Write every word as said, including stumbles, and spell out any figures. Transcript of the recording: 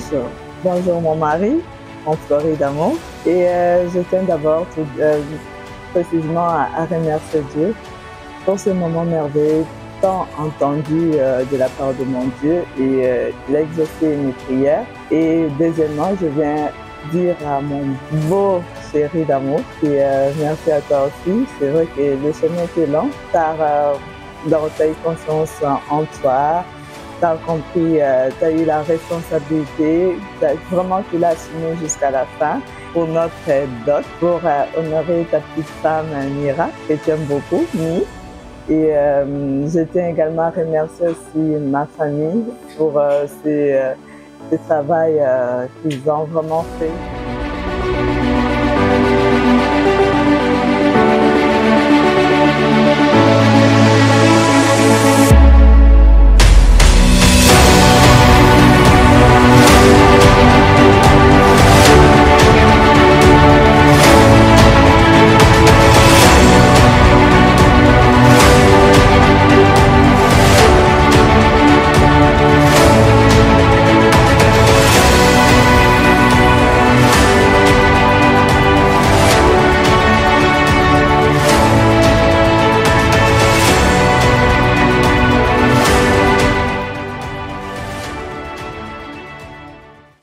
épouse, bonjour mon mari, mon fleurie d'amour. Et euh, je tiens d'abord tout euh, précisément à, à remercier Dieu pour ce moment merveilleux tant entendu euh, de la part de mon Dieu, et euh, il a exaucé mes prières. Et deuxièmement, je viens dire à mon beau chéri d'amour, et euh, merci à toi aussi. C'est vrai que le chemin était long, car euh, dans ta confiance en toi, tu as compris, euh, tu as eu la responsabilité, vraiment tu l'as assumé jusqu'à la fin pour notre dot, pour euh, honorer ta petite femme Mira, que tu aimes beaucoup, Mi. Et euh, je tiens également à remercier aussi ma famille pour euh, ce, euh, ce travail euh, qu'ils ont vraiment fait.